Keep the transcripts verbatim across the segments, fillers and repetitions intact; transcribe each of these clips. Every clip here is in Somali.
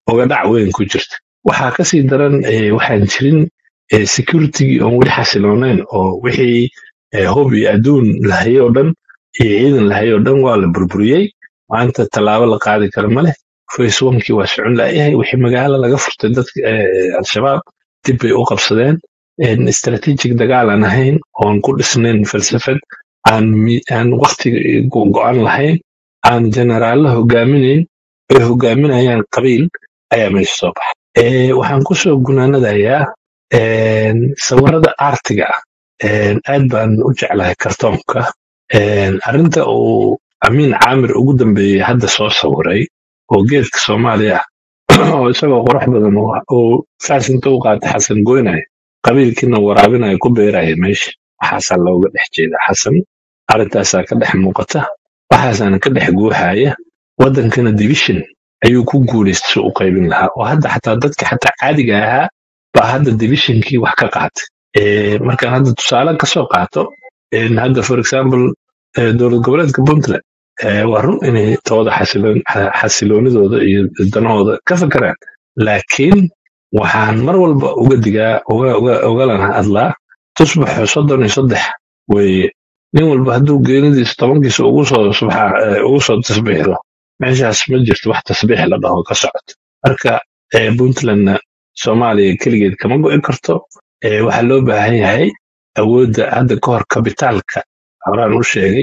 uga dhac weyn ku jirta waxaa kasii daran waxaan jirin security oo weli xasiloonayn oo wixii hub iyo adduun lahayo oo dhan iyo ciidan lahayo oo dhan waa la burburiyey maanta tallaabo la qaadi kara ma leh face one-kii waa socon laayahay wixii magaalo laga furtay dadka al-shabaab dib bay u qabsadeen strategic dagaal aan ahayn oon ku dhisnayn falsafad aan waqti go-an lahayn aan jeneraalla hogaaminayn ay hogaaminayaan qabiil ayaa meesha soo baxay waxaan kusoo gunaanadayaa sawirada artiga ah aad baan u jeclahay kartoonka arrinta uu amiin caamir ugu dambeeyey hadda soo sawiray oo geedka soomaaliya ah oo isagoo qurux badan oo faasinta u qaatay xasan goynaya qabiilkiina waraabinaya ku beeraya meesha waxaasaa looga dhex jeeda xasan arrintaasaa ka dhex muuqata waxaasaana ka dhex guuxaya waddankana division ayuu ku guulaystay si u qaybin lahaa oo hadda xataa dadka xataa caadiga ahaa baa hadda divisionkii wax ka qaatay markaan hadda tusaale kasoo qaato hadda for example dowlad goboleedka puntland waa run inay tooda xasiloonidooda iyo danahooda ka fakeraan laakiin waxaan mar walba uga digaa ogalana hadlaa tusbaxo soddon iyo saddex weye nin walba hadduu geenidiisa tobankiisa ugu soo tasbiixdo meeshaas ma jirto wax tasbiix la dhaho ka socoto marka puntlandna soomaaliya keligeed kama go'i karto waxaa loo baahan yahay awoodda hadda ka hor kabitaalka horaan u sheegay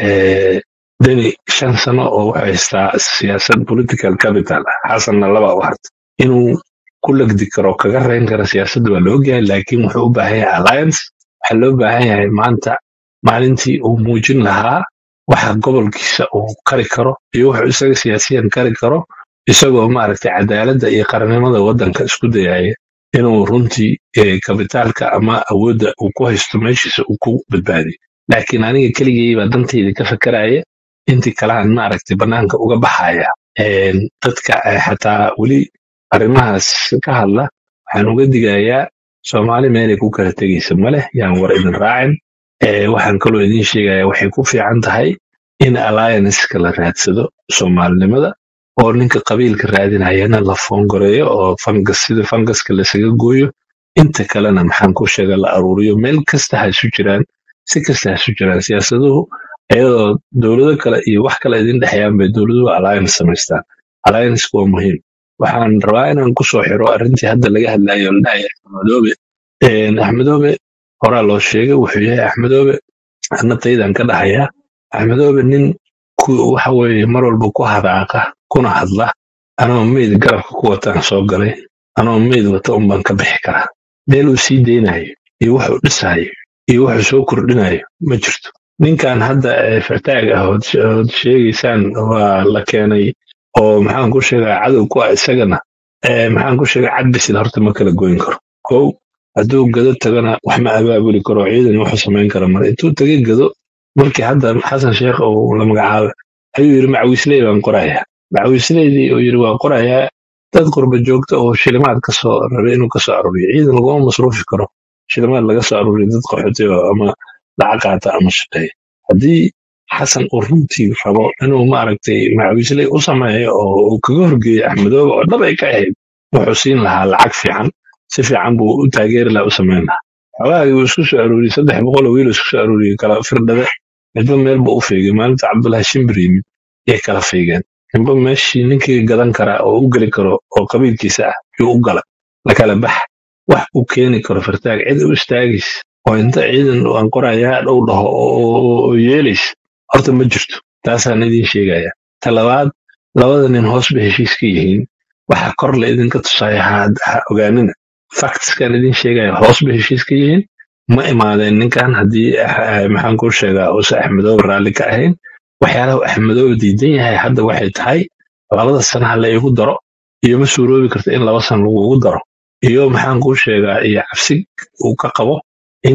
deni shan sano oo wuxuu haystaa siyaasad political capital ah xasanna laba u harta inuu ku lagdi karo kaga rayn karo siyaasadda waa la ogyahay laakiin wuxuu u baahan yahay alliance waxaa loo baahan yahay maanta maalintii uu muujin lahaa waxa gobolkiisa uu kari karo iyo wuxuu isaga siyaasiyan kari karo isagoo maaragtay cadaaladda iyo qarannimada waddanka isku dayaya inuu runtii kabitaalka ama awoodda uu ku haysto meeshiisa uu ku badbaadiyo laakiin aniga keligay baa dantayda ka fakaraya intii kalahan maaragtay bannaanka uga baxaya dadka xataa weli arrimahaas ka hadla waxaan uga digayaa soomaali meelay ku kala tegaysa ma leh yaan war idin raacin waxaan kaloo idin sheegayaa waxay ku fiican tahay in allianceka la raadsado soomaalinimada oo ninka qabiilka raadinayana la foongoreeyo oo fangas sida fangaska lasaga gooyo inta kalena maxaan ku sheega la aruuriyo meel kasta ha isu jiraan si kasta ha isu jiraan siyaasaduhu iyadoo dowlado kale iyo wax kale idin dhexeeyaan bay dowladuhu alliance samaystaan allianceka waa muhiim waxaan rabaa inaan kusoo xiro arrintii hadda laga hadlayo o ladhahaya axmedoobe axmedoobe horaa loo sheegay wuxuu yahay axmedoobe anna taydan ka dhahayaa axmedoobe nin waxa weeye mar walba ku hadaaqa kuna hadla anoo meyd garabka ku wataan soo galay anoo meyd wata unbaan ka bixi karaa meel uu sii deynayo iyo wuxuu dhisayo iyo wuxuu soo kordhinayo ma jirto ninkan hadda fartaag ah ood sheegaysaan waa la keenay oo maxaan ku sheegaa cadow ku ah isagana maxaan ku sheegaa cadbisil horta ma kala goyn karo kow hadduu gado tagana wax ma abaabuli karo ciidan wuxuu samayn kara male intuu tagay gado markii hadda xasan sheekh uu la magacaabay ayuu yidhi macawiisley baan qorayaa macawiisleydii uu yidhi waan qorayaa dad qurba joogta oo shilimaad ka soo rabay inuu ka soo aruuriyo ciidan laguma masruufi karo shilimaad laga soo aruuriyo dad qaxooti ama lacag qaata ama shaqeeya haddii xasan uu runtii rabo inuu maaragtay macawiisley u sameeyo oo uu kaga horgeeyo axmedoobe oo dhab ay ka ahayd wuxuu siin lahaa lacag fiican si fiican buu u taageeri lahaa u samayn lahaa xogaagii uu isku soo aruuriyey saddex boqol oo wiil isku soo aruuriyey kala firdhade midba meel buu u feegay maalinta cabdullaahi shimbir yimid yay kala feegeen midba meeshii ninkii gadan karaa oo u geli karo oo qabiilkiisa ah yuu u gala lakala bax wax uu keeni karo fartaag cid u istaagaysa oo inta ciidan aan qorayaa dhow dhaho oo yeelays horta ma jirto taasaan idin sheegaya talabaad labada nin hoos bay heshiis ka yihiin waxa kor la idinka tusaya ha ogaanina factskan idin sheegaya hoos bay heshiis ka yihiin ma imaadeen ninkan haddii maxaan kuu sheegaa use axmedoobe raalli ka ahayn waxyaalaha axmedoobe diidan yahay hadda waxay tahay labada sanaha la igu daro iyo ma suuroobi karta in laba sana lagugu daro iyo maxaan kuu sheegaa iyo cabsi uu ka qabo in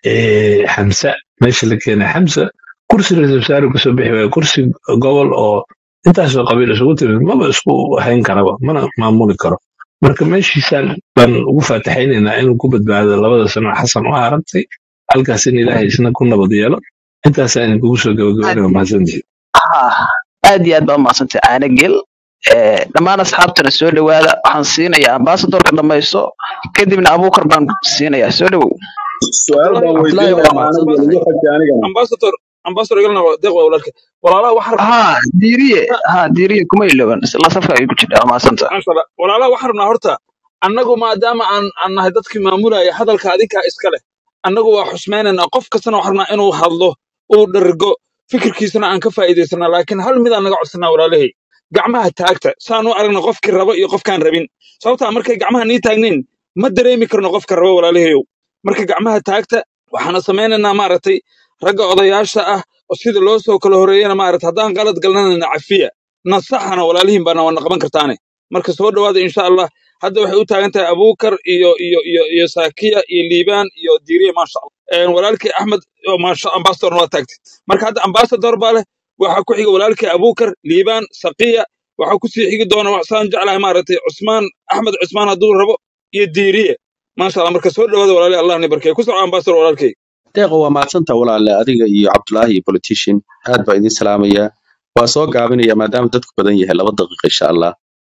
xamse meesha la keenay xamse kursi ra-iisul wasaare kasoo bixi waayo kursi gobol oo intaasoo qabiil isugu timid maba isku hayn karaba mana maamuli karo marka meeshiisaan baan ugu faataxaynaynaa inuu ku badbaado labada sano xasan u harantay halkaas in ilaahay isna ku nabad yeelo intaasaa idinkugu soo gabagabaynaya mahadsantihiin aad iyo aad baa umahadsantay caana gel dhammaan asxaabtana soo dhawaada waxaan siinayaa ambassadorka dhamayso kadibna abuukar baan siinayaa soo dhawow su'aal baan weydiinayaa aniga lagu xigtay anigana ambassador ambassador galna deeq waa walaalka walaalaha waxaan ha diiriye ha diiriye kuma ilooban la safka ay ku jirtaa maasanta walaalaha waxaan rabnaa horta annagu maadaama aan aan nahay dadkii maamulaya hadalka adinkaa iska leh annagu waa xusmeynaynaa qof kastana waxaan rabnaa inuu hadlo uu dhargo fikirkiisana aan ka faa'iidaysanaa laakiin hal mid aan naga codsanaa walaalahay gacmaha taagta saan u aragna qofkii rabo iyo qofkaan rabin sababtaa markay gacmaha nii taagnayn ma dareemi karno qofka rabo walaalahayow marka gacmaha taagta waxaana samaynaynaa maaragtay ragga odayaasha ah oo sida loo soo kala horeeyana maaragtay haddaan qalad galnana cafiya nasaxana walaalihiin baana wana qaban kartaane marka soo dhawaada insha allah hadda waxay u taagan tahay abuukar iyo iyo iyo iyo saakiya iyo liibaan iyo diiriye maasha allah walaalkii axmed maasha ambassador waa taagtay marka hadda ambassador baa leh waxaa ku xiga walaalkii abuukar liibaan saqiya waxaa ku sii xigi doona waxsaan jeclahay maaragtay cusmaan axmed cusmaan hadduu rabo iyo diiriye maasha allah marka soo dhawaada walaali allah ni barkay ku soco ambassador walaalkay deeqo waa maadsanta walaale adiga iyo cabdulaahi iyo politician aad baa idin salaamaya waa soo gaabinaya maadaama dadku badan yahay laba daqiiqa insha allah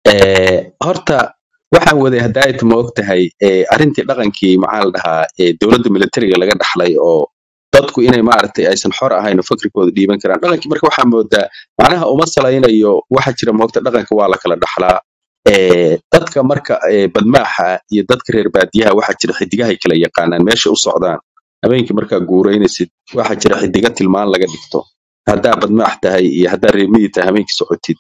horta waxaan waday hadaayata ma og tahay arrintii dhaqankii maxaa la dhahaa dowladda militariga laga dhaxlay oo dadku inay maaragtay aysan xor ahayn oo fakrikooda dhiiban karaan dhaqankii marka waxaa moodaa macnaha uma salaynayo waxa jira moogta dhaqanka waa la kala dhaxlaa dadka marka badmaaxa iyo dadka reer baadiyaha waxaa jira xidigahay kala yaqaanaan meesha u socdaan habeenkii markaa guuraynaysid waxaa jira xidiga tilmaan laga dhigto haddaa badmaax tahay iyo haddaa reemidi tahay habeenkii socotid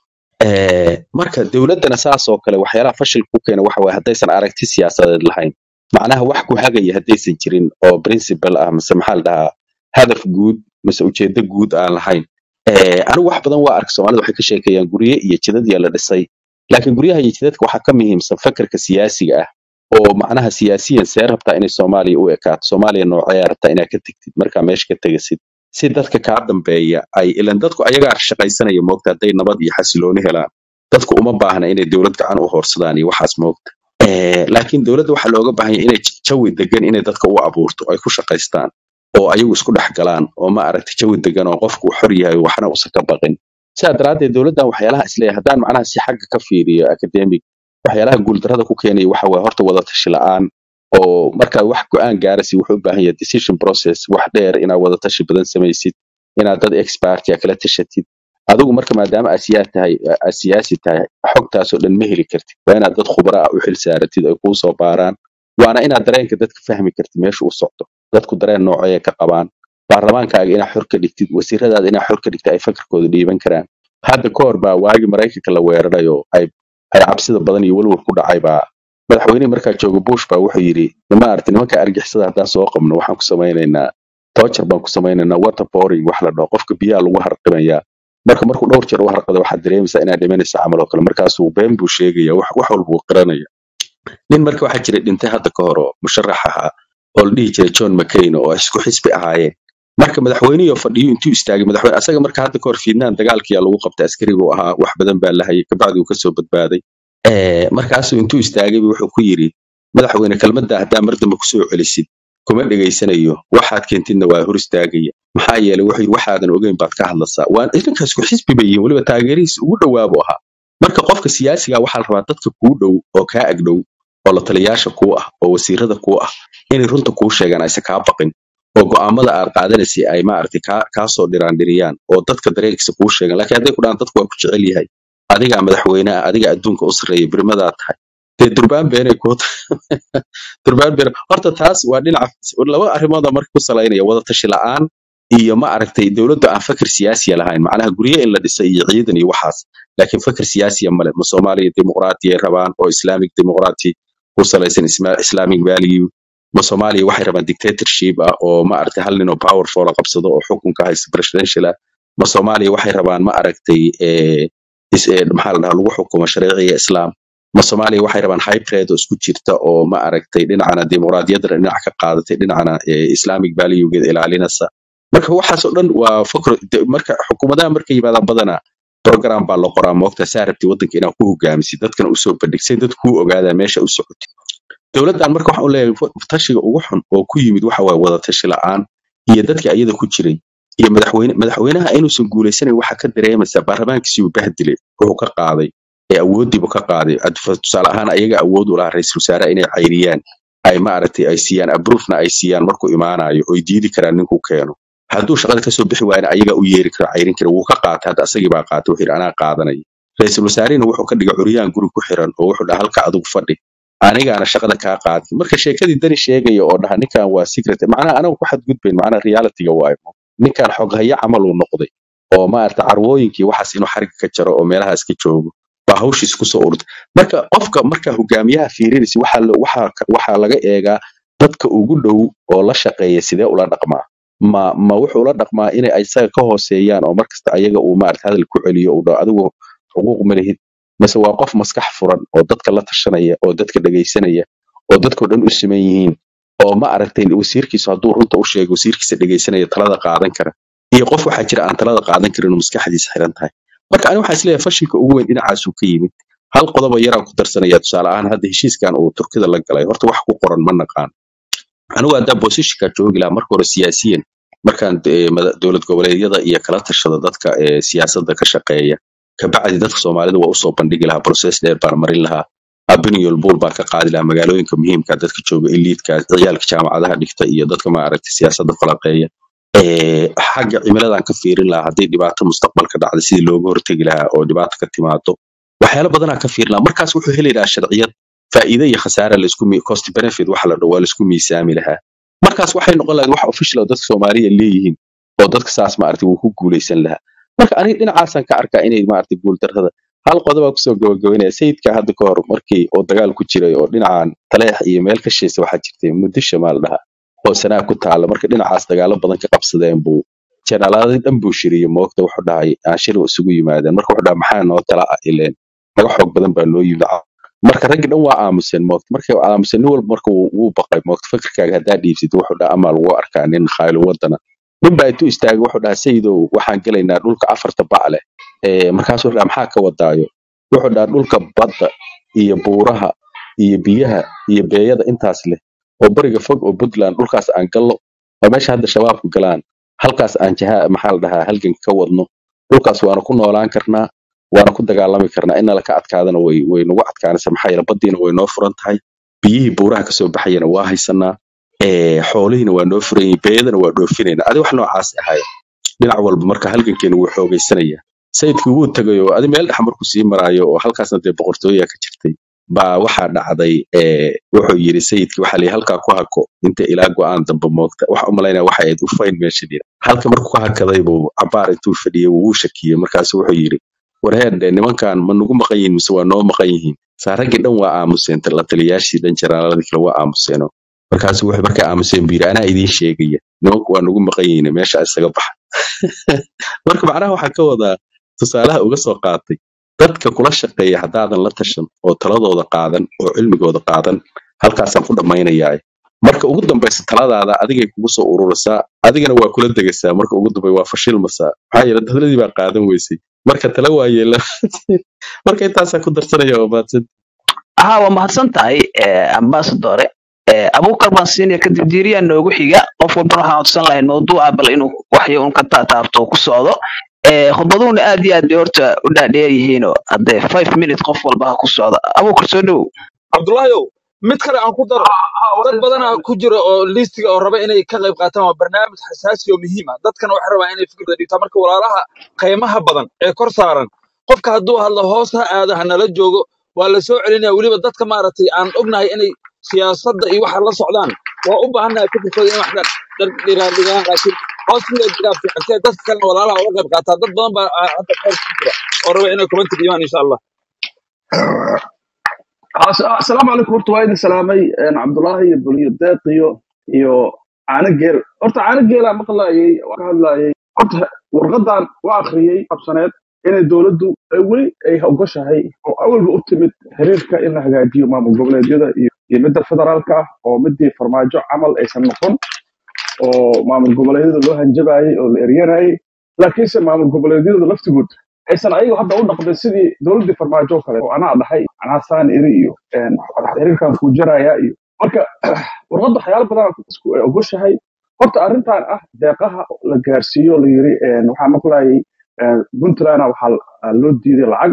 marka dowladdana saas oo kale waxyaalaha fashil ku keena waxa waye haddaysan aragti siyaasadeed lahayn macnaha wax ku hagaya haddaysan jirin oo principle ah mise maxaa la dhahaa hadaf guud mise ujeedo guud aan lahayn anigu wax badan waa arka soomaalida waxay ka sheekayaan gurye iyo jidadya la dhisay laakiin guryaha iyo jidadka waxaa ka muhiimsan fakarka siyaasiga ah oo macnaha siyaasiyan see rabtaa inay soomaaliya u ekaato soomaaliya noocee rabtaa inaad ka tegtid markaa meesha ka tegasid si dadka kaa dambeeya ay ilan dadku ayagaa shaqaysanaya moogta hadday nabad iyo xasilooni helaan dadku uma baahna inay dowlad gacan u hoorsadaan iyo waxaas moogta laakiin dowladda waxaa looga baahan yahay inay jawi degan inay dadka u abuurto ay ku shaqaystaan oo ayagu isku dhex galaan oo ma aragtay jawi degan oo qofku uu xor yahay waxna uusan ka baqin sidaa daraaddeed dowladdan waxyaalaha isleeyahay haddaan macnaha si xagga ka fiiriyo academic waxyaalaha guuldarrada ku keenaya waxa waye horta wada tashi la'aan oo markaad wax go'aan gaaraysid wuxuu u baahan yahay decision process wax dheer inaad wada tashi badan samaysid inaad dad expertia kala tashatid adigu marka maadaama asiyaa tahay asiyaasi tahay xogtaasoo dhan ma heli kartid waa inaad dad khubara ah u xil saaratid ay kuu soo baaraan waana inaad dareenka dadka fahmi kartid meesha u socdo dadku dareen noocee ka qabaan baarlamaankaaga inaad xor ka dhigtid wasiiradaada inaad xor ka dhigtid ay fakarkooda dhiiban karaan hadda ka hor baa waagi maraykanka la weeraray oo ay ay cabsida badan iyo walwal ku dhacay baa madaxweyne markaa jooga bush baa wuxuu yidhi maaragtay nimanka argixisada haddaan soo qabno waxaan ku samaynaynaa toojar baan ku samaynaynaa waterboring wax la dhaho qofka biyaha lagu harqimayaa marka markuu dhowr jeer u harqada waxaad dareemaysaa inaad dhimanaysa camal oo kale markaasuu been buu sheegaya wax wax walba uu qiranaya nin marka waxaa jiray dhintay hadda ka hor oo musharax ahaa oo la dhihi jiray john mccain oo isku xisbi ahaayeen marka madaxweynihii fadhiyo intuu istaagay madaxweyne asaga marka hadda ka hor fiidnaan dagaalkiyaa lagu qabtay askarigu ahaa wax badan baa la hayay kabacdi uu kasoo badbaaday markaasuu intuu istaagay wuxuu ku yidhi madaxweyne kelmadda haddaa mar dambe kusoo celisid kuma dhegaysanayo waxaad keentidna waa hor istaagaya maxaa yeelay wuxuu yidhi waxaadan ogeyn baad ka hadlaysaa waan idinkaas ku xisbi bay yihiin weliba taageerihiis ugu dhowaabu ahaa marka qofka siyaasiga waxaa la rabaa dadka kuu dhow oo kaa agdhow oo la taliyaasha kuu ah oo wasiirada kuu ah inay runta kuu sheegaan aysan kaa baqin oo go'aamada aad qaadanaysay ay maaragtay kaa kaa soo dhiraandhiriyaan oo dadka dareenkiisa kuu sheegaan laakiin hadday ku dhahaan dadku waa ku jecel yahay adigaa madaxweyne ah adiga adduunka u sarreeya birmadaa tahay dee durbaan beenay kuu durbaan been horta taas waa dhinaca laba arrimooda marka ku salaynaya wada tashi la'aan iyo ma aragtay dowladdu aan fakir siyaasiya lahayn macnaha gurye in la dhisay iyo ciidan iyo waxaas laakiin fakir siyaasiya male ma soomaaliya dimuqraatiya rabaan oo islamic dimuqraati ku salaysan islamic value ma soomaaliya waxay rabaan dictatorship ah oo ma aragtay hal nin oo powerful la qabsado oo xukunka haysta presidential ah ma soomaaliya waxay rabaan ma aragtay maxaa la dhahaa lagu xukumo shareeciga islaam ma soomaaliya waxay rabaan hybrid oo isku jirta oo ma aragtay dhinacana dimuqraadiyadda dhinac ka qaadatay dhinacana islamic valuegeeda ilaalinaysa marka waxaas oo dhan waa fakr marka xukuumadaha markay yimaadaan badana program baa la qoraa moogta saa rabtay waddanka inaad ku hogaamisid dadkana usoo bandhigsay dad kuu ogaadaan meesha u socotid dowladdan marka waxaan u leeyahay tashiga ugu xun oo ku yimid waxa waaye wada tashi la'aan iyo dadkii ayada ku jiray iyo madaxweyne madaxweynaha inuusan guulaysanayn waxa ka dareemaysaa baarlamaankiisii uu bahdilay wuxuu ka qaaday ee awoodiiba ka qaaday tusaale ahaan ayaga awood u lahaa ra'iisul wasaare inay cayriyaan ay maaragtay ay siiyaan abruufna ay siiyaan markuu imaanayo oo diidi karaan ninkuu keeno hadduu shaqada kasoo bixi waayna ayaga u yeeri karo cayrin kara wuu ka qaatay hadda asagii baa qaatay wuxuu yidhi anaa qaadanaya ra'iisul wasaarihina wuxuu ka dhigay curyaan guri ku xiran oo wuxuu dhaha halka adigu fadhi anigaana shaqada kaa qaadin marka sheekadii dani sheegaya oo dhaha ninkan waa secret macnaha anagu ku xadgudbayn macnaha realityga waayo ninkan xog haya camal uu noqday oo maaragta carwooyinkii waxaas inuu xariga ka jaro oo meelaha iska joogo baa hawshiis ku soo ururtay marka qofka marka hogaamiyaha fiirinaysa waxaa la- waxaa ka- waxaa laga eegaa dadka ugu dhow oo la shaqeeya sidee ula dhaqmaa ma ma wuxuu la dhaqmaa inay isaga ka hooseeyaan oo markasta ayaga uu maaragta hadal ku celiyo uu dhaho adigu xuquuq ma lihid mise waa qof maskax furan oo dadka la tashanaya oo dadka dhegaysanaya oo dadkoo dhan u siman yihiin oo ma aragtay wasiirkiisu hadduu runta u sheego wasiirkiisa dhegaysanaya talada qaadan kara iyo qof waxaa jira aan talada qaadan karin oo maskaxdiisa xiran tahay marka aniga waxaan isleeyahay fashilka ugu weyn dhinacaasuu ka yimid hal qodob oo yaraan ku darsanaya tusaale ahaan hadda heshiiskan uu turkida la galay horta wax ku qoran ma naqaan anigu haddaa bosishka joogi lahaa marka hore siyaasiyan markaan eh, mada- dowlad goboleedyada iyo kala tashada dadka ee siyaasadda ka shaqeeya kabacdi dadka soomaalida waa usoo bandhigi lahaa process dheer baan marin lahaa abiniyol buul baan ka qaadi lahaa magaalooyinka muhiimka dadka jooga eliidka ciyaalka jaamacadaha dhigta iyo dadka maaragtay siyaasadda falaqeeya ee xagga cimiladaan ka fiirin lahaa haddii dhibaato mustaqbalka dhacda sidii looga hortegi lahaa oo dhibaato ka timaado waxyaalo badanaa ka fiirin lahaa markaas wuxuu heli lahaa sharciyad faa'iido iyo khasaare laisku mi- cost benefit waxa la dhaho waa laisku miisaami lahaa markaas waxay noqon lahayd wax official oo dadka soomaaliya leeyihiin oo dadka saas maaragtay wuu ku guuleysan lahaa marka aniga dhinacaasaan ka arkaa inay maaragtay guuldarrada hal qodobaa kusoo gabagabeynaya sayidka hadda ka hor markii oo dagaal ku jiray oo dhinacan taleex iyo meel ka sheesa waxaa jirtay muddisha maa la dhahaa oo sanaa ku taala marka dhinacaas dagaalo badan ka qabsadeen buu jenaalaaday dhan buu shiriyey moogta wuxuu dhahay aan shir isugu yimaadeen marka wuxuu dhaha maxaa noo tala ah ileen naga xoog badan baa noo yimid marka raggi dhan waa aamuseen moogta markay aamuseen nin walba marka wuu wuu baqay moogta fikirkaaga haddaa dhiibsid wuxuu dhaha amaa lagu arkaa nin khaylo wadana nin baa intuu istaagay wuxuu dhaha sayidow waxaan gelaynaa dhulka afarta bac leh ee markaasuu wuxuu dhaha maxaa ka wadaayo wuxuu dhaha dhulka badda iyo buuraha iyo biyaha iyo beeyada intaas leh oo bariga fog oo puntland dhulkaas aan gallo oo meesha hadda shabaabku galaan halkaas aan jaha maxaa la dhahaa halgan ka wadno dhulkaas waana ku noolaan karnaa waana ku dagaalami karnaa in nala ka adkaadana way way nagu adkaanaysa maxaa yeele baddiina way noo furan tahay biyihii buuraha kasoo baxayana waa haysanaa ee xoolihiina waa noo furan yihiin beeyadana waa dhoofinayna adi wax noocaas ahaaya dhinac walba marka halgankeena wuu xoogaysanaya sayidkii wuu tagay oo adi meel dhex markuu sii maraayo oo halkaasna dee boqortooyaa ka jirtay baa waxaa dhacday ee wuxuu yidhi sayidkii waxaa layidhi halkaa ku hako inta ilaa go'aan dambe moogta waxa u malaynaya waxa ayd u fayn meesha dhira halka markuu ka hakaday buu cabaar intuu fadhiyey wuu shakiyey markaasu wuxuu yidhi warheedhe nimankan ma nagu maqan yihiin mise waa noo maqan yihiin saa raggii dhan waa aamuseen la taliyaashii dhan janaaladii kale waa aamuseeno markaasu wuxuu markay aamuseen buu yidhi anaa idiin sheegaya nimanku waa nagu maqan yihiin meesha isaga baxa marka macnaha waxaa ka wadaa tusaalaha uga soo qaatay dadka kula shaqeeya haddaadan la tashan oo taladooda qaadan oo cilmigooda qaadan halkaasaan ku dhammaynayaa marka ugu dambaysa taladaada adigay kugu soo ururisaa adigana waa kula degaysaa marka ugu dambay waa fashilmasaa maxaa yeele taladii baa qaadan weysay marka tala waa yeela marka intaasaa ku darsanaya waa mahadsan ها ومحسن تاي امباسادور abuukar baan siinaya kadib diiriyaa noogu xiga qof walba waxaan codsan lahayn mawduuca bal inuu waxyo un ka taataabto ku socdo khudbaduhuna aad iyo aad bay horta u dhaadheer yihiin oo haddee five minutes qof walba ha ku socdo abuukar soo dhowow cabdullaahiyow mid kale aan ku daro dad badanaa ku jira oo liistiga oo raba inay ka qayb qaataan waa barnaamij xasaasi oo muhiim ah dadkana waxay rabaan inay fikirda dhigtaan marka walaalaha qiimaha badan ee kor saaran qofka hadduu hadlo hoos ha aado ha nala joogo waa la soo celinaya weliba dadka maaragtay aan ognahay inay siyaasadda iyo waxa la socdaan waa u baahannahay fikirkooda in wax dhigaan dhigaan laakiin hoos in la dhigaa fiican si ay dadka kalena walaalaha uga qayb qaataa dad badan baa hadda qeyb ku jira oo raba inay kubanti dhiibaan insha allah السلام عليكم horta waa idin salaamay cabdullaahi iyo buliyo deeq iyo iyo caano geel horta caano geelaa maqlaayay waa ka hadlaayay horta warqadan waa akhriyey qabsaneed inay dowladdu ay weli ay ogoshahay oo awalba u timid xiriirka in la hagaajiyo maamul goboleedyada iyo iyo midda federaalka ah oo midii farmaajo camal aysan noqon oo maamul goboleedyada loo hanjabayay oo la eryanayay laakiinse maamul goboleedyada laftigood aysan ayagu hadda u dhaqmin sidii dowladdii farmaajo kale oo anaa dhahay anaa saan iri iyo xiriirkan kuu jaraya iyo marka warqadda waxyaalo badan isku ay ogoshahay horta arrintan ah deeqaha la gaarsiiyo la yiri waxaa maqlayay puntland waxaa loo diiday lacag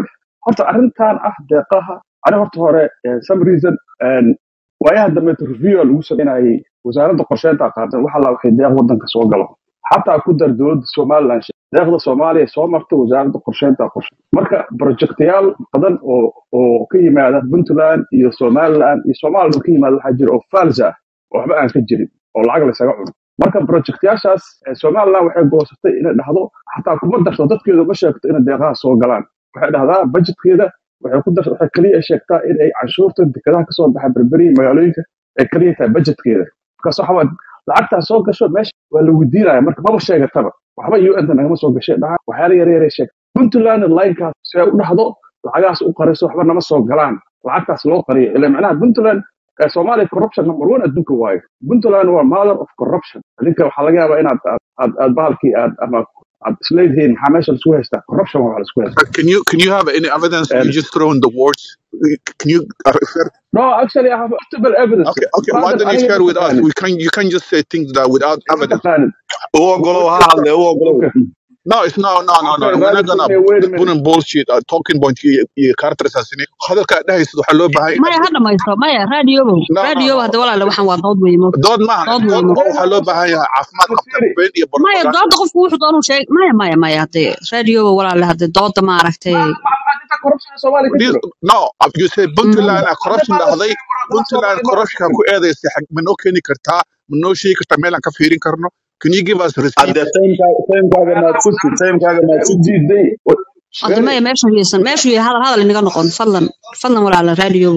horta arrintan ah deeqaha ani horta hore some reason waayaha dambe review lagu sameynayay wasaaradda qorsheynta qaardan waxa la waxay deeq wadanka soo galo xataa ku dar dowladda Soomaaliland deeqda Soomaaliya soo martay wasaaradda qorsheynta qorshe marka projectyaal badan oo oo ka yimaada Puntland iyo Soomaaliland iyo Soomaaliland ka yimaada waxa jira oo falsa waxba aan ka jirin oo lacag la isaga cuno marka projectyaashaas Soomaaliland waxay goosatay inay dhahdo xataa kuma darto dadkeedu ma sheegto in deeqaha soo galaan waxay dhahdaa budgetkeeda waxay ku darto waxay kaliya sheegtaa in ay canshuurta dekedaha ka soo baxay berberi magaalooyinka ay kaliya tahay budgetkeeda ka soo xawad lacagta soo gasho meesha waa la weydiinaya marka ma sheegataba waxba U N nagama soo gashay dhaha waxa la yar yar sheeg Puntland line-kaas si ay u dhahdo lacagaas u qarayso waxba nama soo galaan lacagtaas loo qariyo ilaa macnaha Puntland Somali corruption number one adduunka waayo Puntland waa mother of corruption adinka waxa laga yaabaa inaad aad baalkii aad ama Slayhin Hamesh al-Suhaista corruption wa al-Suhaista. Can you can you have any evidence? And you just throw in the words. Can you? Uh, no, actually, I have multiple evidence. Okay, okay. Why don't you share with us? We can you can just say things that without evidence. Oh, go oh, go No, it's no, no, no, no. We're not gonna put in bullshit. Uh, talking about your character assassination. هذا كده يصير حلو بهاي. ما هذا ما يصير. ما راديو راديو هذا ولا لو حن وضعض ويموت. ضد ما ضد حلو بهاي عفمات خطر بين يبرر. ما يضاد قف وح ضانو شيء. ما ما ما يعطي راديو ولا له هذا ضد ما عرفته. No, you say Puntland corruption هذا Puntland corruption كو هذا يستحق منو كني كرتا منو شيء كتميل عن كفيرين كرنو. Can you give us receipt? At the same time, same time ما تسوي same time ما تسوي. أنت ما يمشي يسن ماشي هذا هذا اللي نقول نقول فضلا فضلا ولا على الراديو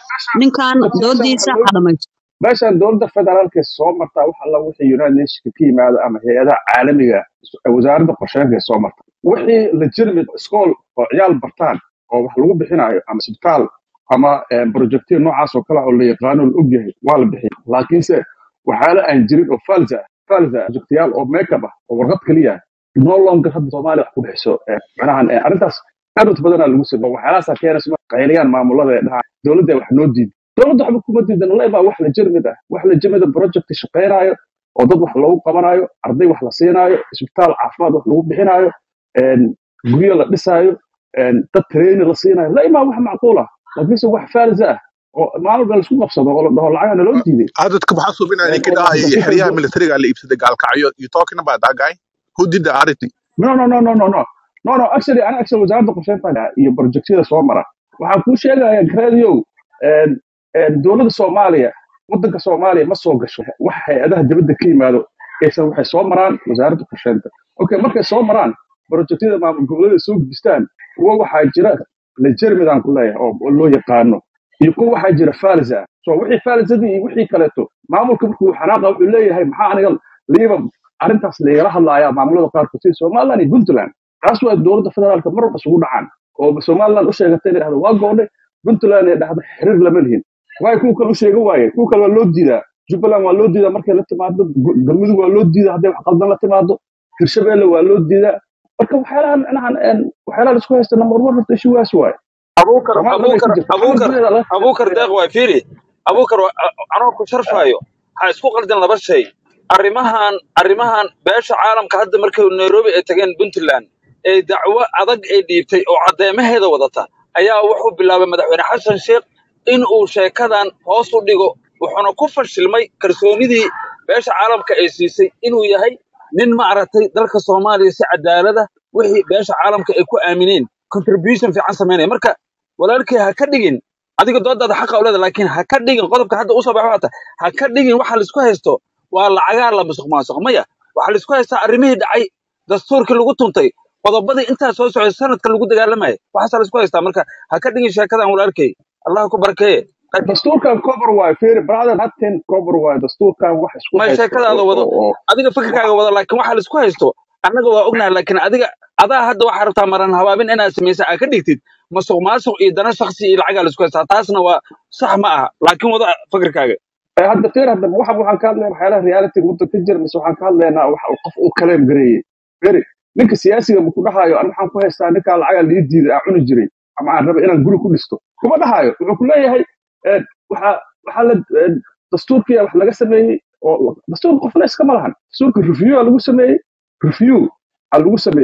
من كان دودي صح هذا ما meeshan dowladda federaalka soo martaa waxa la wixii United Nations ka yimaado ama hay'adaha caalamiga wasaaradda qorsheynta soo marta wixii legitimate school oo ciyaal bartaan oo wax lagu bixinayo ama isbitaal ama projectyo noocaas oo kala oo la yaqaan oo og yahay waa la bixin laakiinse waxa la aan jirin oo falsa falsa projectyaal oo makeup ah oo warqad kaliya no longer hadda Soomaaliya wax ku bixiso macnaha arintaas aad badan lagu sameeyo waxaalaas keenaysa qayliyaan maamulada dhaha dowladda wax noo diid dowladda waxba kuma diidan la baa wax la jirmida wax la jirmida project shaqeynaayo oo dad wax loogu qabanayo arday wax la siinaayo isbitaal caafimaad wax lagu bixinayo een guryo la dhisaayo een dad train la siinaayo la baa wax macquul ah laakiinse wax falsa ah oo maalmo la isku qabsado oo la dhaho lacagna loo diiday هذا تكب حسب بنا اللي كده يحريها من الطريقة اللي يبسد قال كعيو you talking about that guy who did the auditing no no no no no no no no actually أنا actually wasaaradda qorsheynta iyo projectyada soo mara waxaan ku sheegayaa radio een dowladda Soomaaliya wadanka Soomaaliya ma soo gasho wax hay'adaha dibadda ka yimaado aysan waxay soo maraan wasaaradda qorsheynta okay markay soo maraan projectyada maamul goboleedka soo gudbistaan kuwa waxa jira la jermidan ku leeyahay oo loo yaqaano iyo kuwa waxa jira falsa so wixii falsadii iyo wixii kaleeto maamulka markuu xanaaqa wuxuu leeyahay maxaa aniga liiba arintaas leeyahay hadlaaya maamulada qaarkood sida Soomaaliland iyo Puntland taas waa dowladda federaalka mar walba isugu dhacaan oo Soomaaliland u sheegatay inay waa go'day Puntland ay dhahdo xiriir lama lihin way ku kala sheego waaye ku kala loo diidaa Jubaland waa loo diidaa markay la timaado galmudug waa loo diidaa haday wax qaldan la timaado Hirshabeelle waa loo diidaa marka waxyaalahan anahan waxyaalaha isku haysta number one horta issue waas waaye abuukar abuukar abuukar abuukar deeq waa fiiri abuukar anoo ku sharfaayo ha isku qaldan laba shay arrimahan arrimahan beesha caalamka hadda markay Nairobi ay tageen Puntland ee dacwo adag ay dhiibtay oo cadeemaheeda wadata ayaa wuxuu bilaabay madaxweyne Xasan Sheekh in uu sheekadan hoos u dhigo wuxuuna ku fashilmay kalsoonidii beesha caalamka ay siisay inuu yahay nin ma aragtay dalka Soomaaliya si cadaalad ah wixii beesha caalamka ay ku aamineen contribution fiican sameynay marka walaalkii ha ka dhigin adiga doodada xaq u leedahay laakiin ha ka dhigin qodobka hadda u soo baxay ha ka dhigin waxa la isku haysto waa lacagaa la musuq maasuq maya waxa la isku haystaa arrimihii dhacay dastuurkii lagu tuntay qodobadii intaa soo socday sanadka lagu dagaalamay waxa la isku haystaa marka ha ka dhigin sheekadan walaalkii Allah ku barkeeye dastuurkan cover way feer brother hatten cover way dastuurkan wax isku ma sheekadaada wado adiga fikirkaaga wado laakiin waxa la isku haysto annaga waa ognahay laakiin adiga adaa hadda waxa rabtaa maran habaabin inaad sameeysa aad ka dhigtid masuq maasuq iyo dana shakhsi iyo lacag la isku haystaa taasna waa sax ma aha laakiin wada fikirkaaga hadda feer hadda waxa waxaan ka hadlaynaa waxyaalaha reality wadda ka jira mise waxaan ka hadlaynaa wax qof uu kaleem gareeyay feer ninka siyaasiga ku dhahayo aan waxaan ku haystaa ninka lacag la diiday aan cuni jiray ama aan raba inaan guri ku dhisto kuma dhahayo wuxuu ku leeyahay waxa waxa la dastuurkii wax laga sameeyay oo dastuur qofna iska malahan dastuurka review lagu sameeyay review lagu sameeyay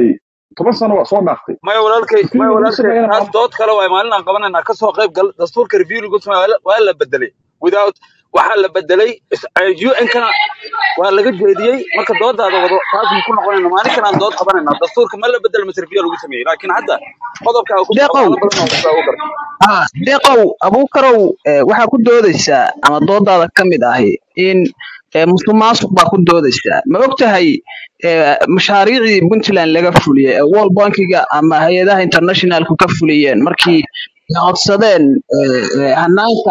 toban sano waa soo dhaaftay maya walaalkay review maya lagu walaalkay sameeyana taas dood kale waay maalin aan qabanayna ka soo qayb gal dastuurka review lagu sameeyo waa la bedelay without waxaa la bedelay u n kana waa laga jeediyey marka doodaada wado taas ma ku noqonayna maalin kale aan dood qabanayna dastuurka ma la bedelo mise review lagu sameeyey laakiin hadda qodobka ku soo deeqow waxyaalo badan oo ku soo gar ah deeqow abuukarow eh, waxaa ku doodaysaa ama doodaada ka mid ahi in eh, musuqmaasuq baa ku doodaysaa ma ogtahay eh, mashaariicdii puntland laga fuliyey ee world bankiga ama hay-adaha internationalku ka fuliyeen markii ay codsadeen eh, eh, hanaanka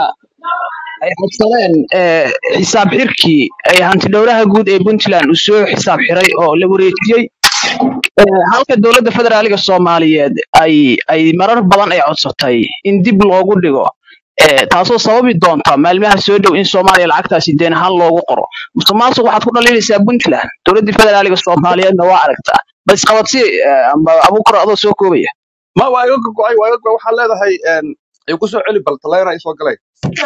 ay codsadeen eh, xisaab xirkii ay hantidhowraha guud ee puntland uu soo xisaab xiray oo la wareejiyey Eh, halka dowladda federaaliga soomaaliyeed ay ay marar badan ay codsatay in dib loogu dhigo eh, taasoo sababi doonta maalmaha soo dhow in soomaaliya lacagtaasi deen ahaan loogu qoro musuqmaasuq waxaad ku dhaliilaysaa puntland dowladdii federaaliga soomaaliyeedna waa aragtaa bas qabadsi eh, amba abuukar adoo soo koobaya ma waa iga go'ay waa iga go'ay waxaa leedahay een ay ku soo celi bal talayna ay soo galay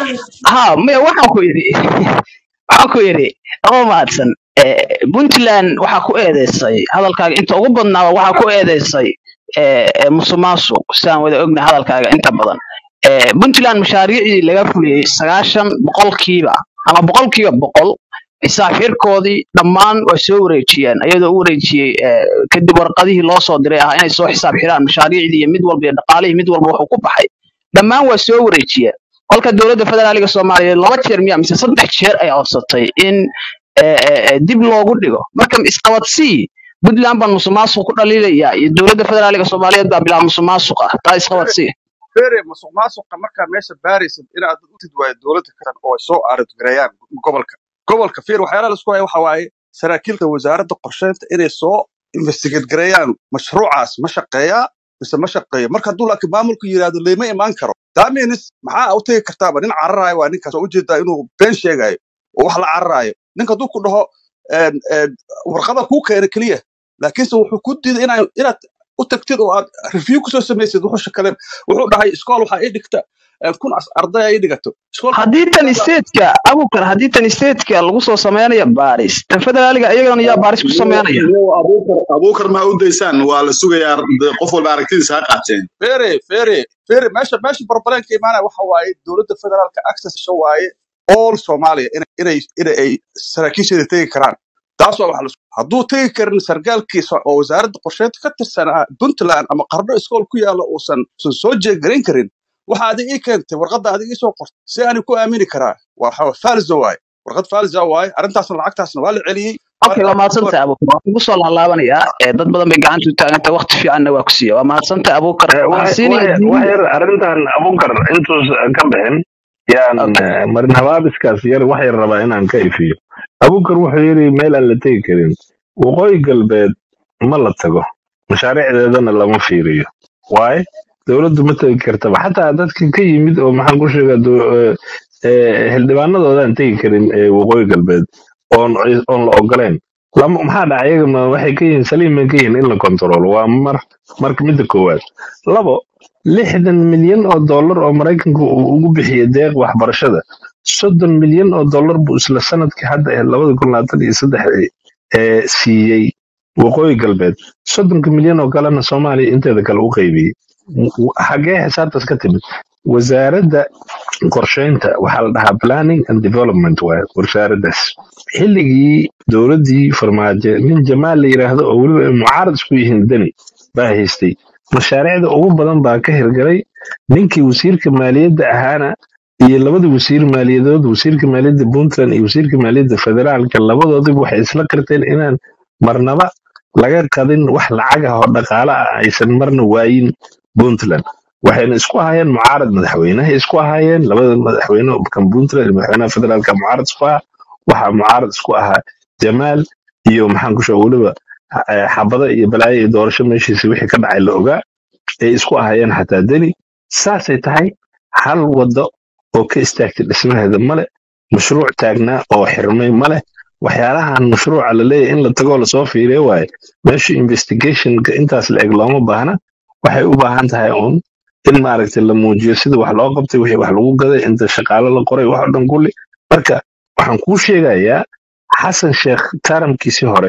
ha maya waxaan ku yidhi waxaan ku yidhi ama mahadsan eh, puntland waxaa ku eedeysay hadalkaaga inta ugu badnaaba waxaa ku eedeysay eh, eh, musuqmaasuq saan wada ogna hadalkaaga inta badan Eh, puntland mashaariicdii laga fuliyey sagaashan boqolkiiba ama boqolkiiba boqol xisaab xirkoodii dhammaan way soo wareejiyeen iyadoo u wareejiyey eh, kadib warqadihii loo soo diray ah inay soo xisaab xiraan mashaariicdii iyo mid walba iyo dhaqaalihii mid walba wuxuu ku baxay dhammaan waa soo wareejiyeen kolka dowladda federaaliga soomaaliyeed laba jeer miya mise saddex jeer ay codsatay in eh, eh, eh, dib loogu dhigo marka isqabadsii puntland baan musuqmaasuq ku dhaliilayaa iyo dowladda federaaliga soomaaliyeed baa bilaa musuqmaasuq ah taa isqabadsii fere musuq maasuqa markaa meesha baaraysid inaad u tid waayo dowladda karan oo ay soo aaradgareeyaan gobolka gobolka fir waxyaalaha la isku haya waxa waaye saraakiilta wasaaradda qorsheynta inay soo investigate gareeyaan mashruucaas ma shaqeeyaa mise ma shaqeeyo marka hadduu laakiin maamulku yidhaahdo lama imaan karo daaminis maxaa u tegi kartaaba nin cararaayo waa ninkaas oo ujeedaa inuu been sheegayo oo wax la cararaayo ninka hadduu ku dhaho een, een, warqada kuu keena keliya laakiinse wuxuu ku diiday inaa inaad u tagtid oo aad review kusoo samaysid wuxuu shakale wuxuu dhahay iskool waxaa ii dhigta eh, kun as- arday ay dhigato iskoolka haddii tan stateska abukar haddii tan stateska lagu soo sameynaya baaris tan federaaliga iyagana yaa baaris ku sameynaya niyow abuukar abuukar ma u daysaan waa la sugayaa de- qof walba aragtidiisa ha qaateen fere fere fere meesha meesha barbarenka imaanaya waxa waaye dowladda federaalka access sho waaye all Soomaaliya inay inay inay ay saraakiisheeda tegi karaan taas waa wax la isku hadduu tegi karin sargaalkiisa oo wasaaradda qorsheynta ka tirsanaa puntland ama qarno iskool ku yaala uusan uusan soo jeegarayn karin waxa adiga ii keentay warqadda adiga ii soo qortay si aan ku aamini karaa waxa faalza waaye warqad faalza waaye arrintaasna lacagtaasna waa la celiyey okay waa mahadsantahay abukar waa kugu soo laalaabanayaa eh, dad badan bay gacanta u taagantay waqti fiicanna waa ku siiya waa mahadsantahay abukar waxaan siinayaa wax diini yar arrintan abukar intuusan ka bixin yaan okay eh, marin habaabiskaas yar wax yar rabaa inaan ka ifiyo abukar wuxuu yidhi meel aan la tegi karin waqooyi galbeed ma la tago mashaariicdeedana lama fiiriyo waaye dowladdu ma tegi kartaba xataa dadka ka yimid oo maxaan ku sheegaa do- eh, eh, xildhibaanadoodaan tegi karin eh, waqooyi galbeed oon oon la ogoleen lama maxaa dhacay iyaga ma waxay ka yihiin saliim bay ka yihiin in la kontrolo waa mar marka midda koowaad labo lixdan milyan oo dollar oo maraykanku uu ugu bixiyey deeq waxbarashada soddon milyan oo dollar buu isla sanadkii hadda ee labada kun labaatan iyo saddex ee siiyey waqooyi galbeed soddonka milyan oo kalena soomaaliya inteeda kale u qaybiyey W- xagee xisaabtaas ka timid wasaaradda qorsheynta waxaa la dhahaa planning and development waaye wasaaraddaas xilligii dowladdii farmaajo nin jamaal la yidhaahdo oo weliba ay mucaarad isku yihiin deni baa haystay mashaariicda ugu badan baa ka hirgalay ninkii wasiirka maaliyadda ahaana iyo labadii wasiir maaliyadood wasiirka maaliyadda puntland iyo wasiirka maaliyadda federaalka labadoodiba waxay isla qirteen inaan marnaba laga qadin wax lacag ah oo dhaqaale ah aysan marna waayin puntland waxayna isku ahaayeen mucaarad madaxweynaha isku ahaayeen labada madaxweyne kan puntland iyo madaxweynaha federaalka mucaarad isku ahaa waxaa mucaarad isku ahaa jamaal iyo maxaan ku sheega weliba eh, xabada iyo balaayo iyo doorasho meeshiisa wixii ka dhacay la ogaa ay isku ahaayeen xataa deni saasay tahay hal wado oo ka istaagtay dhismaheeda male mashruuc taagnaa oo xirmay male waxyaalahan mashruuca la leeyahay in la tagoo lasoo fiiriyo waaye meesha investigationka intaas la eg looma baahna waxay u baahan tahay uun in maaragtay la muujiyo sida wax loo qabtay wixii wax lagu gaday inta shaqaale la qoray wax oo dhan kulli marka waxaan kuu sheegayaa xasan sheekh taramkiisii hore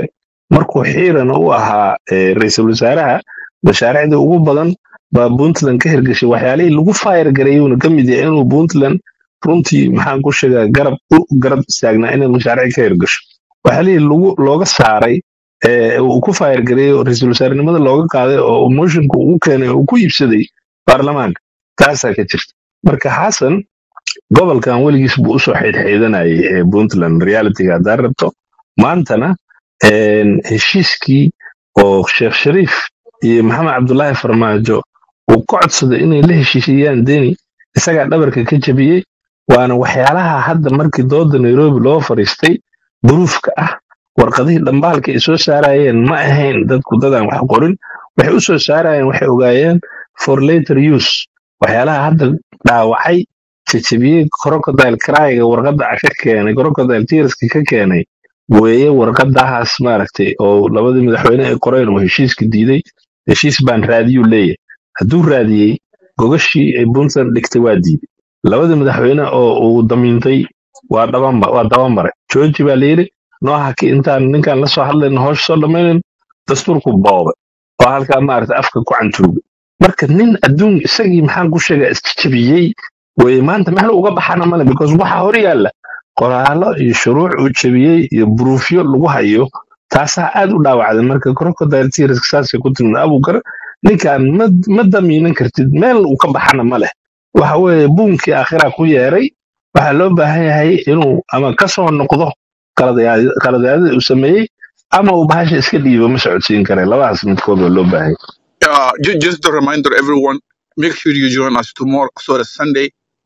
markuu xiirana u ahaa ra-iisul wasaaraha mashaariicda ugu badan baa puntland ka hirgashay waxyaalihii lagu fayr gareeyuuna ka mid yahay inuu puntland runtii maxaan ku sheegaa garab u garab istaagnaa inay mashaariic ka hirgasho waxyaalihii lagu looga saaray uu ku fayr gareeyey oo ra-iisul wasaarenimada looga qaaday oo motionka uu keenay oo ku iibsaday baarlamaanka taasaa ka jirta marka xasan gobolkan weligiis buu usoo xeydxeedanayay puntland realityga haddaad rabto maantana heshiiskii oo sheekh shariif iyo maxamed cabdulaahi farmaajo uu ka codsaday inay la heshiishiyaan deni isagaa dhabarka ka jabiyey waana waxyaalaha hadda markii dooda nairobi loo fariistay duruufka ah warqadihii dhambaalka ay soo saarayeen ma ahayn dadku dadaan wax qorin waxay u soo saarayeen waxay ogaayeen for later use waxyaalaha hadda dhaawacay jajabiyey crocodile cryga warqadda ka keenay crocodile tearska ka keenay weeye warqadahaas maaragtay oo labadii madaxweyne ay qoreen oo heshiiska diiday heshiis baan raadiyuu leeyahay hadduu raadiyey gogashii ay puntland dhigtay waa diiday labadii madaxweyne oo uu damiintay waa dabamaray jooji baa layidhi noohaki intaan ninkaan la soo hadlayna hoosha soo dhammaynayn dastuurku boobay oo halkaa maaragtay afka ku cantuugay marka nin adduun isagii maxaan ku sheegaa isjabiyey weye maanta meel uga baxana male because waxa hor yaalla qoraalo iyo shuruuc uu jabiyey iyo buruufyo lagu hayo taasaa aad u dhaawacday marka crocodile tearska saasay ku timid abuukar ninkaan ma damiinan kartid meel uu ka baxana ma leh waxa weeye buunkii aakhira ku yeeray waxaa loo baahan yahay inuu ama ka soo noqdo qaladayaadada uu sameeyey ama uu bahasha iska dhiibo ma socodsiin kare labadaas midkood waa loo baahan yahay just a reminder everyone make sure you join us tomorrow sorry Sunday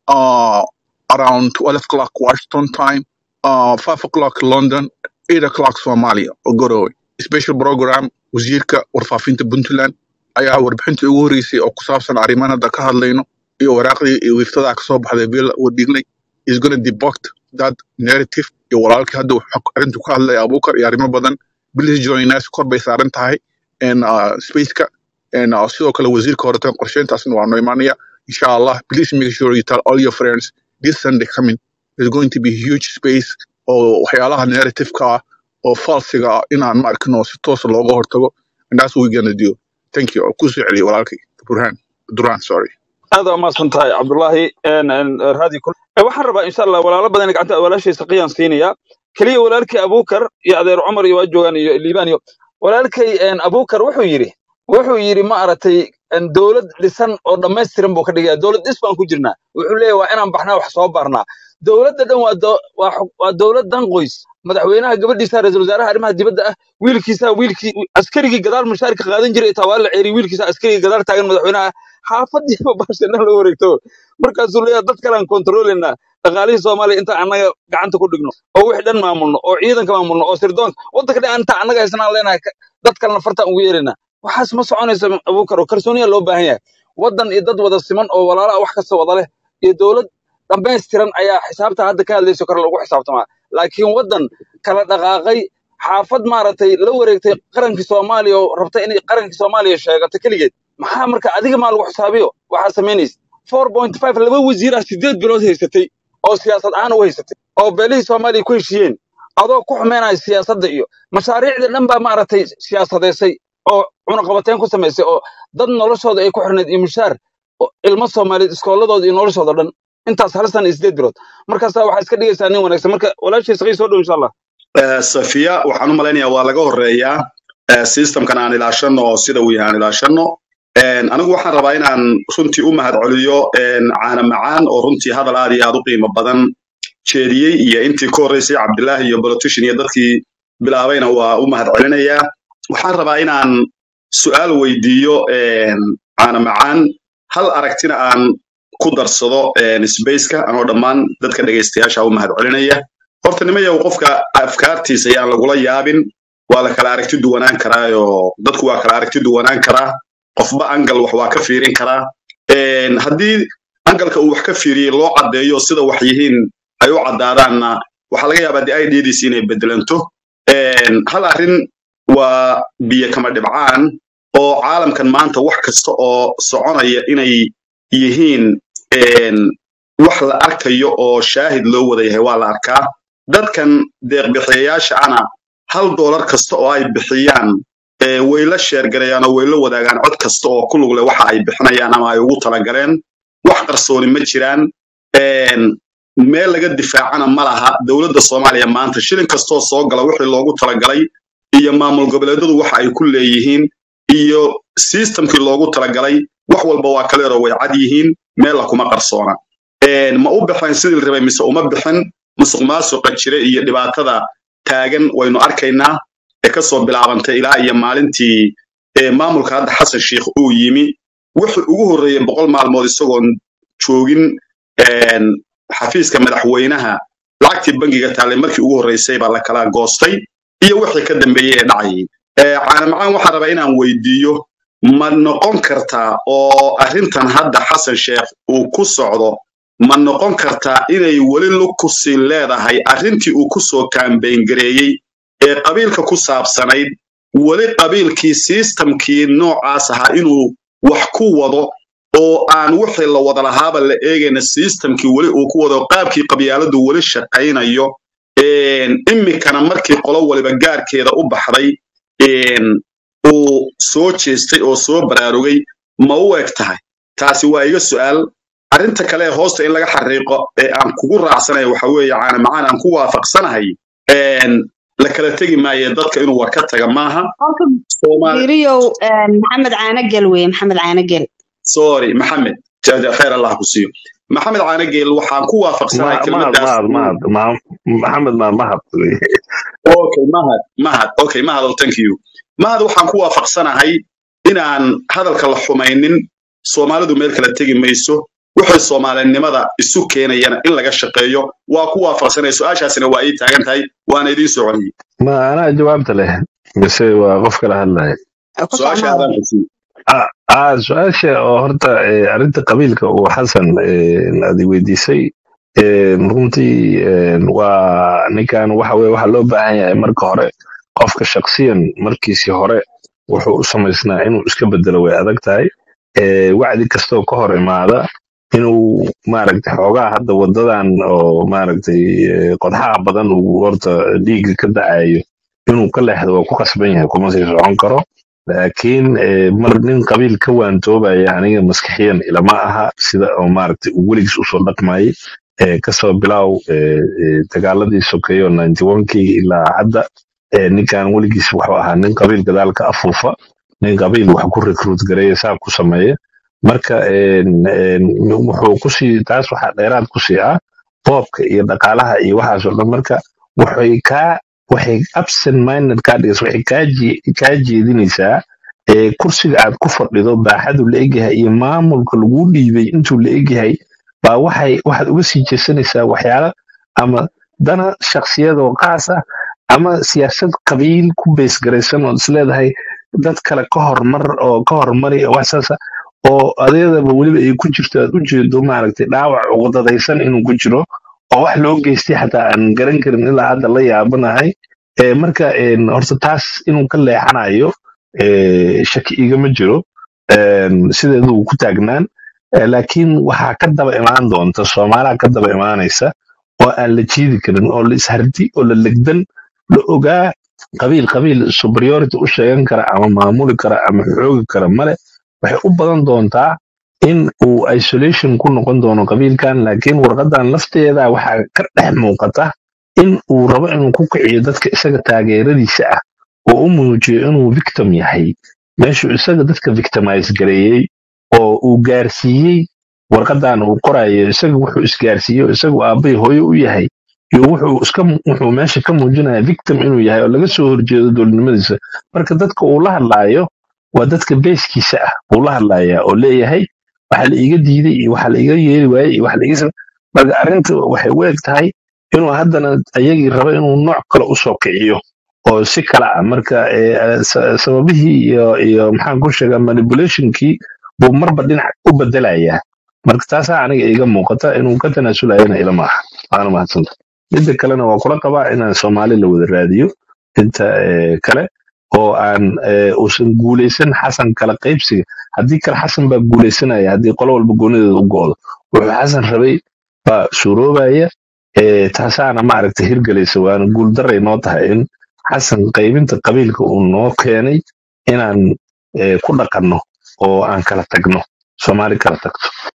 uh around twelve o'clock Washington time, uh, five o'clock London, eight o'clock Somalia, or Gorowe. Special program, Wasiirka Warfaafinta Puntland, ayaa warbixintii ugu horeysay oo ku saabsan arrimahan hadda ka hadlayno iyo waraaqdii iyo wiiftada ka soo baxday bil uu dhignay is going to debunk that narrative iyo walaalkii hadda arrintu ka hadlay Abuukar iyo arrimo badan please join us kor bay saaran tahay in uh, space-ka and uh, sidoo kale wasiirka horetan qorsheyntaasna waa noo imaanaya insha Allah please make sure you tell all your friends this Sunday coming there's going to be huge space oo waxyaalaha narrative-ka oo falsiga inaan ma arkino si toos looga hortago and that's what we're going to do thank you ku soo celiyo walaalkay Burhan Duran sorry هذا ما سنتهي عبد الله ان ان هذه كل waxaan rabaa insha Allah walaalo badan gacanta walaashiisa qiyan siinaya kaliya walaalkii Abuukar iyo adeer Umar iyo joogan iyo Liibaan iyo walaalkay en Abuukar wuxuu yiri wuxuu yiri ma aratay in dawlad dhisan oo dhameystiran buu ka dhigay dawlad dhis baan ku jirnaa wuxuu leeyahay waa inaan baxnaa wax soo baarnaa dawladda dhan waa waa dawlad dan qoys madaxweynaha gabadhiisa ra'iisul wasaaraha arrimaha dibadda ah wiilkiisa wiilkii askarigii gadaal mushaarka qaadan jiray tawaal ceeri wiilkiisa askarigii gadaal taagan madaxweynaha xaafadii ma baashana la wareegto markaasuu leeyahay dad kale aan controlina dhaqaalihii Soomaaliya inta anaga gacanta ku dhigno oo wix dhan maamulno oo ciidanka maamulno oo sirdoonka wadanka dhan inta anaga haysnaa leenahay dad kale farta ugu yeerina waxaas ma soconayso Abuukar oo kalsooniya loo baahan yahay wadan iyo dad wada siman oo walaalo wax kasta wada leh iyo dawlad dhameystiran ayaa xisaabta hadda ka hadlayso kor lagu xisaabtama laakiin wadan kala dhaqaaqay xaafad maaragtay la wareegtay qaranka Soomaaliya oo rabtay inay qaranka Soomaaliya sheegato kaligeed maxaa marka adiga ma lagu xisaabiyo waxa sameynaysa four point five laba wasiir ah sideed bilood haysatay oo siyaasad aan u haysatay oo beelihii Soomaaliya ku heshiiyeen adoo ku xumeynay siyaasadda iyo mashaariicda dhan baa maaragtay siyaasadeysay oo cunaqabateen ku sameysay oo dad noloshooda ay ku xirneed iyo mushaar ilmo Soomaaliyeed iskooladooda iyo noloshooda dhan intaas hal san sideed bilood markaas waxa iska dhigaysaa nin wanaagsan marka walaashiisa qey soo dhow insha Allah Safiya waxaan u maleynayaa waa laga horeeyaa systemkan aan ilaashano oo sida uu yahay ilaashano een anigu waxaan rabaa inaan runtii u mahad celiyo een caana macaan oo runtii hadal aad iyo aad u qiimo badan jeediyay iyo intii ka horeysay Cabdullaahi iyo politician iyo dadkii bilaabayna waa u mahad celinayaa waxaan rabaa inaan su'aal weydiiyo een caana macaan hal aragtina aan ku darsado een space-ka anoo dhammaan dadka dhageystayaasha u mahad celinaya horta nimayow qofka afkaartiisa ayaan lagula yaabin waa la kala aragti duwanaan karaayo dadku waa kala aragti duwanaan karaa qofba angal wax waa ka fiirin karaa een haddii angalka uu wax ka fiiriyo loo cadeeyo sida wax yihiin ay u cadaadaanna waxa laga yaabaa I D-diisa inay bedelanto een hal arrin waa biyo kama dhibcaan oo caalamkan maanta wax kasta oo soconaya inay yihiin een wax la arkayo oo shaahid loo wada yahay waa la arkaa dadkan deeq bixiyayaasha ana hal doolar kasta oo ay bixiyaan ee way la sheer gareeyaan oo way la wadaagaan cod kasta oo ku lug leh waxa ay bixinayaan ama ay ugu talagaleen wax qarsooni ma jiraan een meel laga difaacana ma laha dowladda Soomaaliya maanta shilin kastoo soo gala wixii loogu talagalay iyo maamul goboleedyadu waxa ay ku leeyihiin iyo systemkii loogu talagalay wax walba waa kale oo way cad yihiin meel la kuma qarsoona een ma u bixin sidii rabay mise uma bixin musuqmaasuqa jira iyo dhibaatada taagan waynu arkaynaa ee ka soo bilaabantay ilaa iyo maalintii ee maamulka hadda Xasan Sheikh uu yimi wuxuu ugu horeeyay boqol maalmood isagoo joogin een xafiiska madaxweynaha lacagtii bangiga taalay markii ugu horeysay baa la kala goostay iyo wixii ka dambeeyay ee dhacay ee caana macaan waxa rabaa inaan weydiiyo ma noqon kartaa oo arrintan hadda Xasan Sheikh uu ku socdo ma noqon kartaa inay wali lug ku sii leedahay arrintii uu ku soo campaign gareeyay ee qabiilka ku saabsanayd wali qabiilkii systemkii noocaas ahaa inuu wax ku wado oo aan wixii la wada lahaaba la eegayna systemkii wali uu ku wado qaabkii qabyaaladu wali shaqaynayo een imikana markii qolo waliba gaarkeeda u baxday een uu soo jeestay oo soo baraarugay ma u eg tahay taasi waa iga su'aal arrinta kale ee hoosta in laga xariiqo ee aan kugu raacsanayo waxa weeye caana macaan aan ku waafaqsanahay een la kala tegi maayo dadka inuu war ka taga maaha Soomaali fiiriyow maxamed caanagel weye maxamed caanagel sorry maxamed jaza khayr allah ku siiyo maxamed caanagel waxaan ku waafaqsanahay ما ما kelmadaas ما ما ما محمد ما ما هب okay mahad mahad okay mahad thank you mahad waxaan ku waafaqsanahay inaan hadalka la xumaynin Soomaalidu meel kala tegi mayso wixii Soomaalinimada isu keenayana in laga shaqeeyo waa ku waafaqsanahay su'aashaasina waa ay taagan tahay waana idin soo celiyay ما أنا جوابت له بس وقف كلا هلا su'aasha aad ku آه آه سؤال شيء هرتا أرنت قبيلك وحسن هذه ويديسي runtii waa ninkan waxa weeye waxa loo baahan yahay marka hore qofka shakhsiyan markiisii hore wuxuu u samaysnaa inuu iska bedelo way adag tahay ee wacdi kastoo ka hor imaada inuu maaragtay xoogaa hadda wadadan oo maaragtay qodxaha badan uu horta dhiigga ka dacayo inuu ka leexdo waa ku qasban yahay kuma sii socon karo laakiin mar nin qabiil ka waantoobaya aniga maskaxiyan ilama aha sida oo maaragtay uu weligiis usoo dhaqmayay kasoo bilow dagaaladii sokeeyo ninety one kii ilaa hadda ninkan weligiis wuxuu ahaa nin qabiil gadaal ka afuufa nin qabiil wax ku recruit gareeya saa ku sameeya marka wuxuu kusii taas waxaa dheeraad ku sii ah boobka iyo dhaqaalaha iyo waxaas oo dhan marka waxay kaa waxay absent minded kaa dhigas waxay kaa jeedinaysaa kursiga aad ku fadhido baaxadu la egyahay iyo maamulka lagu dhiibay intuu la egyahay baa waxay waxaad uga sii jeesanaysaa waxyaalo ama dana shakhsiyadoo qaas ah ama siyaasad qabiil ku beesgaraysan oo isleedahay dad kale ka hormar oo ka hormari waxsaasa oo adeedaba weliba ay ku jirto aad u jeedo maaragtay dhaawac uqdadaysan inuu ku jiro oo wax loo geystay xataa aan garan karin ilaa hadda la yaabanahay marka horta taas inuu ka leexanayo shaki igama jiro sideeduu ku taagnaan laakiin waxaa ka daba imaan doonta Soomaaliya ka daba imaanaysa oo aan la jiidi karin oo la isharti oo la legdan la ogaa qabiil qabiil superiority u sheegan kara ama maamuli kara ama xoogi kara male waxay u badan doontaa in uu isolation ku noqon doono qabiilkan laakiin warqadan lafteeda waxaa ka dhex muuqata in uu rabo inuu ku kiciyo dadka isaga taageeradiisa ah oo u muujiyo inuu victim yahay meeshuu isaga dadka victimize gareeyey oo uu gaarsiiyey warqadan uu qorayo isaga wuxuu isgaarsiiyo isagu aabay hooyo u yahay iyo wuxuu iska wuxuu meesha ka muujinaya victim inuu yahay oo laga soo horjeedo dowladnimadiisa marka dadka uu la hadlaayo waa dadka beeskiisa ah uu la hadlayaa oo leeyahay waxa la iga diiday iyo waxa la iga yeeli waayay iyo waxa la iga marka arrinta waxay u eg tahay inuu haddana ayagii rabo inuu nooc kale u soo kiciyo oo si kala ah marka sababihii iyo iyo maxaan ku sheegaa manipulationkii buu marba dhinac u bedelayaa marka taasaa aniga iga muuqata inuu ka tanaasulahayna ilama aha waana mahadsanta midda kalena waa kula qabaa inaan Soomaali la wada raadiyo inta kale oo aan uusan guulaysan xasan kala qaybsiga haddii kale xasan baa guulaysanaya haddii qolo walba goonideeda u go'do wuxuu xasan rabay baa suuroobaya taasaana maaragtay hirgelaysa waana guuldaray noo tahay in xasan qaybinta qabiilka uu noo keenay inaan eh, ku dhaqanno oo aan kala tagno soomaali kala tagto